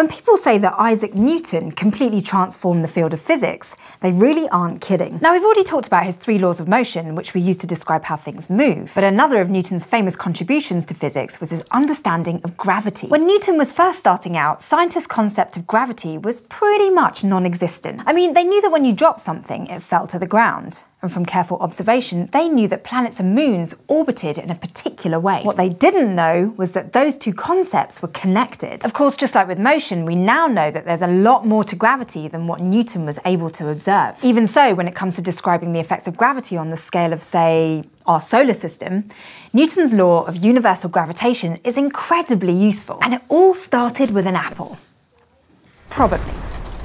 When people say that Isaac Newton completely transformed the field of physics, they really aren't kidding. Now, we've already talked about his 3 laws of motion, which we use to describe how things move. But another of Newton's famous contributions to physics was his understanding of gravity. When Newton was first starting out, scientists' concept of gravity was pretty much non-existent. I mean, they knew that when you dropped something, it fell to the ground. And from careful observation, they knew that planets and moons orbited in a particular way. What they didn't know was that those 2 concepts were connected. Of course, just like with motion, we now know that there's a lot more to gravity than what Newton was able to observe. Even so, when it comes to describing the effects of gravity on the scale of, say, our solar system, Newton's law of universal gravitation is incredibly useful. And it all started with an apple. Probably.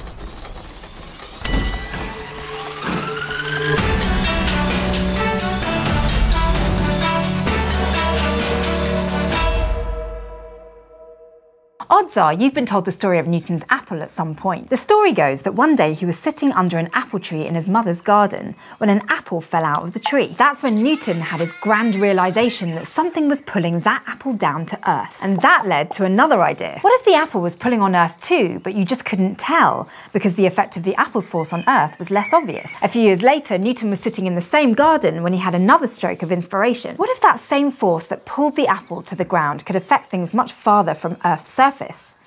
Odds are you've been told the story of Newton's apple at some point. The story goes that one day he was sitting under an apple tree in his mother's garden when an apple fell out of the tree. That's when Newton had his grand realization that something was pulling that apple down to Earth. And that led to another idea. What if the apple was pulling on Earth too, but you just couldn't tell because the effect of the apple's force on Earth was less obvious? A few years later, Newton was sitting in the same garden when he had another stroke of inspiration. What if that same force that pulled the apple to the ground could affect things much farther from Earth's surface?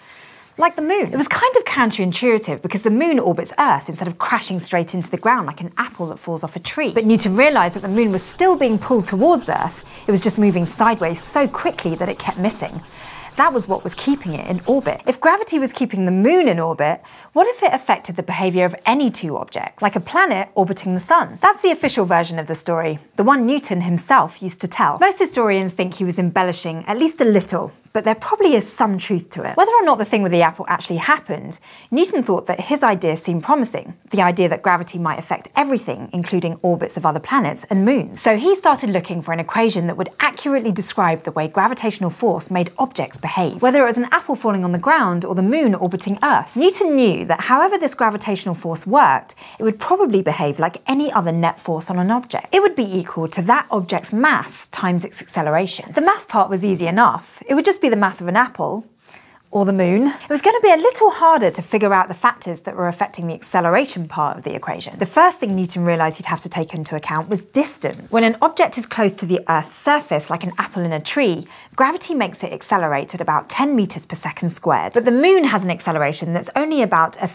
Like the moon. It was kind of counterintuitive because the moon orbits Earth instead of crashing straight into the ground like an apple that falls off a tree. But Newton realised that the moon was still being pulled towards Earth, it was just moving sideways so quickly that it kept missing. That was what was keeping it in orbit. If gravity was keeping the moon in orbit, what if it affected the behaviour of any 2 objects, like a planet orbiting the sun? That's the official version of the story, the one Newton himself used to tell. Most historians think he was embellishing at least a little, but there probably is some truth to it. Whether or not the thing with the apple actually happened, Newton thought that his idea seemed promising, the idea that gravity might affect everything, including orbits of other planets and moons. So he started looking for an equation that would accurately describe the way gravitational force made objects behave, whether it was an apple falling on the ground or the moon orbiting Earth. Newton knew that however this gravitational force worked, it would probably behave like any other net force on an object. It would be equal to that object's mass times its acceleration. The mass part was easy enough. It would just be the mass of an apple, or the moon. It was going to be a little harder to figure out the factors that were affecting the acceleration part of the equation. The first thing Newton realised he'd have to take into account was distance. When an object is close to the Earth's surface, like an apple in a tree, gravity makes it accelerate at about 10 meters per second squared. But the moon has an acceleration that's only about a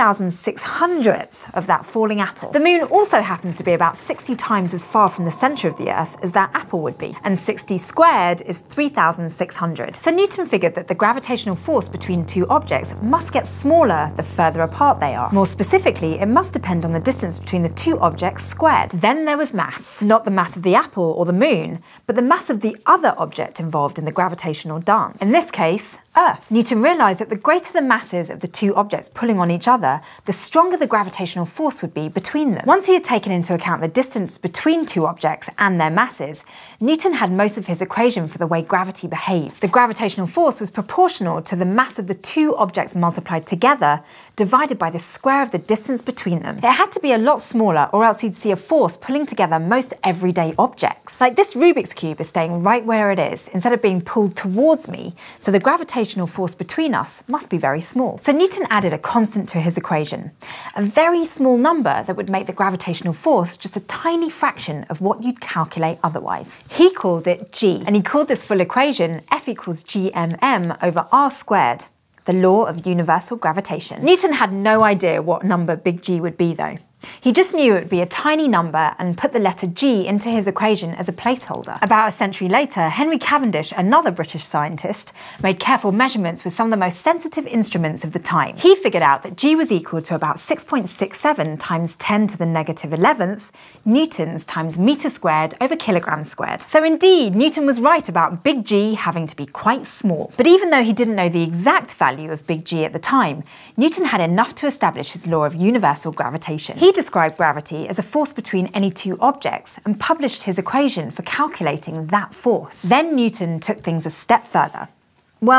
3,600th of that falling apple. The moon also happens to be about 60 times as far from the centre of the Earth as that apple would be, and 60 squared is 3,600. So Newton figured that the gravitational force between 2 objects must get smaller the further apart they are. More specifically, it must depend on the distance between the 2 objects squared. Then there was mass. Not the mass of the apple or the moon, but the mass of the other object involved in the gravitational dance. In this case, Earth. Newton realised that the greater the masses of the 2 objects pulling on each other, the stronger the gravitational force would be between them. Once he had taken into account the distance between 2 objects and their masses, Newton had most of his equation for the way gravity behaved. The gravitational force was proportional to the mass of the 2 objects multiplied together, divided by the square of the distance between them. It had to be a lot smaller, or else you'd see a force pulling together most everyday objects. Like this Rubik's Cube is staying right where it is, instead of being pulled towards me, so the gravitational force between us must be very small. So Newton added a constant to his equation, a very small number that would make the gravitational force just a tiny fraction of what you'd calculate otherwise. He called it G, and he called this full equation F equals gmm over r squared, the law of universal gravitation. Newton had no idea what number big G would be though. He just knew it would be a tiny number and put the letter G into his equation as a placeholder. About a century later, Henry Cavendish, another British scientist, made careful measurements with some of the most sensitive instruments of the time. He figured out that G was equal to about 6.67 times 10 to the negative 11th newtons times meter squared over kilogram squared. So indeed, Newton was right about big G having to be quite small. But even though he didn't know the exact value of big G at the time, Newton had enough to establish his law of universal gravitation. He described gravity as a force between any 2 objects and published his equation for calculating that force. Then Newton took things a step further. Well,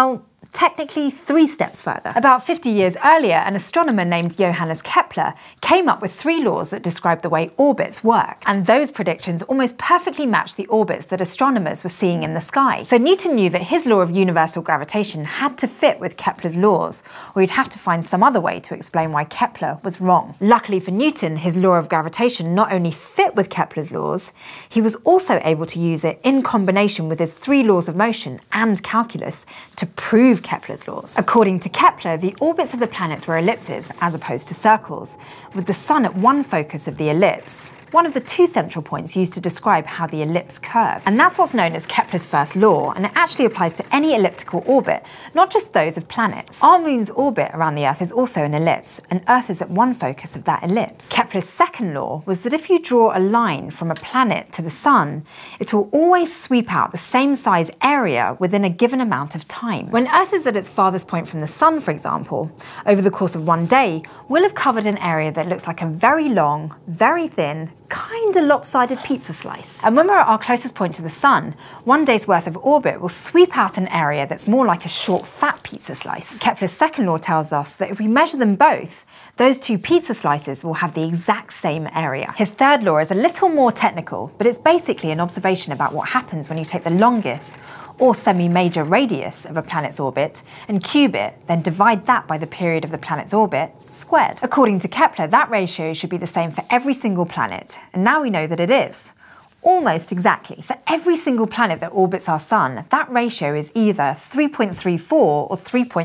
technically 3 steps further. About 50 years earlier, an astronomer named Johannes Kepler came up with 3 laws that describe the way orbits work. And those predictions almost perfectly matched the orbits that astronomers were seeing in the sky. So Newton knew that his law of universal gravitation had to fit with Kepler's laws, or he'd have to find some other way to explain why Kepler was wrong. Luckily for Newton, his law of gravitation not only fit with Kepler's laws, he was also able to use it in combination with his 3 laws of motion and calculus to prove Kepler's laws. According to Kepler, the orbits of the planets were ellipses as opposed to circles, with the Sun at one focus of the ellipse, one of the 2 central points used to describe how the ellipse curves. And that's what's known as Kepler's first law, and it actually applies to any elliptical orbit, not just those of planets. Our moon's orbit around the Earth is also an ellipse, and Earth is at one focus of that ellipse. Kepler's second law was that if you draw a line from a planet to the Sun, it will always sweep out the same size area within a given amount of time. When Earth is at its farthest point from the Sun, for example, over the course of one day, we'll have covered an area that looks like a very long, very thin, kinda lopsided pizza slice. And when we're at our closest point to the Sun, one day's worth of orbit will sweep out an area that's more like a short, fat pizza slice. Kepler's second law tells us that if we measure them both, those 2 pizza slices will have the exact same area. His third law is a little more technical, but it's basically an observation about what happens when you take the longest or semi-major radius of a planet's orbit and cube it, then divide that by the period of the planet's orbit squared. According to Kepler, that ratio should be the same for every single planet, and now we know that it is. Almost exactly. For every single planet that orbits our Sun, that ratio is either 3.34 or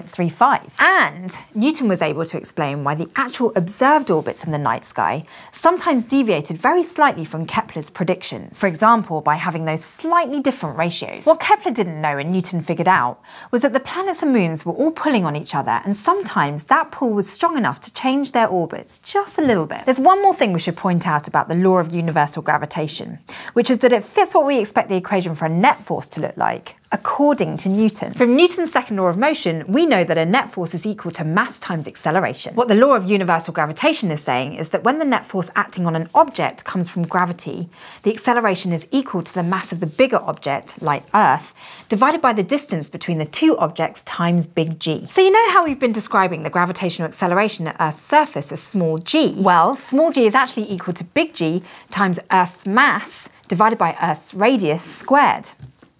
3.35. And Newton was able to explain why the actual observed orbits in the night sky sometimes deviated very slightly from Kepler's predictions. For example, by having those slightly different ratios. What Kepler didn't know and Newton figured out was that the planets and moons were all pulling on each other, and sometimes that pull was strong enough to change their orbits just a little bit. There's one more thing we should point out about the law of universal gravitation, which is that it fits what we expect the equation for a net force to look like, according to Newton. From Newton's second law of motion, we know that a net force is equal to mass times acceleration. What the law of universal gravitation is saying is that when the net force acting on an object comes from gravity, the acceleration is equal to the mass of the bigger object, like Earth, divided by the distance between the 2 objects times big G. So you know how we've been describing the gravitational acceleration at Earth's surface as small g? Well, small g is actually equal to big G times Earth's mass divided by Earth's radius squared.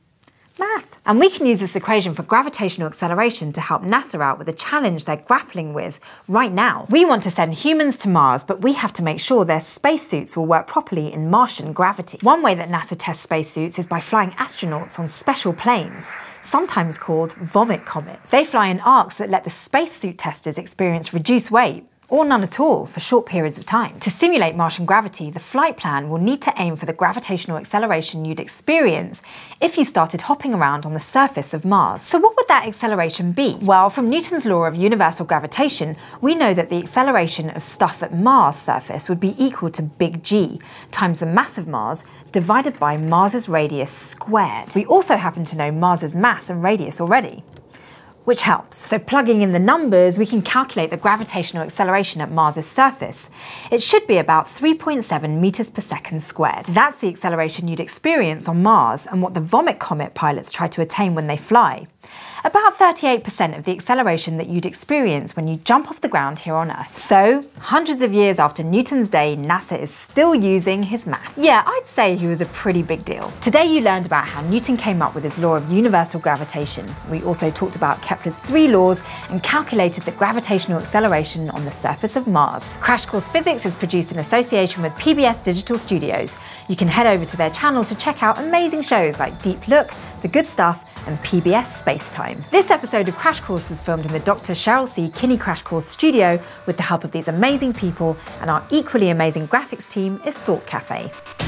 Math. And we can use this equation for gravitational acceleration to help NASA out with a challenge they're grappling with right now. We want to send humans to Mars, but we have to make sure their spacesuits will work properly in Martian gravity. One way that NASA tests spacesuits is by flying astronauts on special planes, sometimes called vomit comets. They fly in arcs that let the spacesuit testers experience reduced weight, or none at all, for short periods of time. To simulate Martian gravity, the flight plan will need to aim for the gravitational acceleration you'd experience if you started hopping around on the surface of Mars. So what would that acceleration be? Well, from Newton's law of universal gravitation, we know that the acceleration of stuff at Mars' surface would be equal to big G times the mass of Mars divided by Mars's radius squared. We also happen to know Mars's mass and radius already, which helps. So plugging in the numbers, we can calculate the gravitational acceleration at Mars's surface. It should be about 3.7 meters per second squared. That's the acceleration you'd experience on Mars and what the vomit comet pilots try to attain when they fly. About 38% of the acceleration that you'd experience when you jump off the ground here on Earth. So, hundreds of years after Newton's day, NASA is still using his math. Yeah, I'd say he was a pretty big deal. Today you learned about how Newton came up with his law of universal gravitation. We also talked about Kepler's 3 laws and calculated the gravitational acceleration on the surface of Mars. Crash Course Physics is produced in association with PBS Digital Studios. You can head over to their channel to check out amazing shows like Deep Look, The Good Stuff, and PBS Spacetime. This episode of Crash Course was filmed in the Dr. Cheryl C. Kinney Crash Course studio with the help of these amazing people, and our equally amazing graphics team is Thought Cafe.